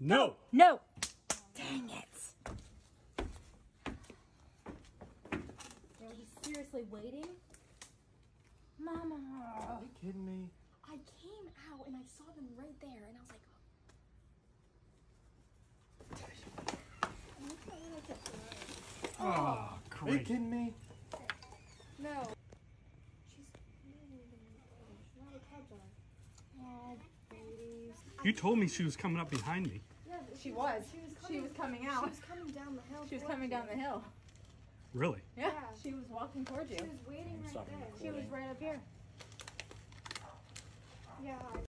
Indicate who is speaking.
Speaker 1: No.
Speaker 2: No. Dang it. Are you seriously waiting? Mama.
Speaker 1: Are you kidding me?
Speaker 2: I came out and I saw them right there and I was like,
Speaker 1: oh, great. Are you kidding me?
Speaker 2: no. She's not a cub. Oh, babies.
Speaker 1: You told me she was coming up behind me.
Speaker 2: Yeah,
Speaker 3: She was coming out.
Speaker 2: She was coming down the hill.
Speaker 3: She was coming down the hill.
Speaker 1: Really?
Speaker 3: Yeah. She was walking towards you.
Speaker 2: She was waiting right there.
Speaker 3: She was right up here.
Speaker 2: Yeah.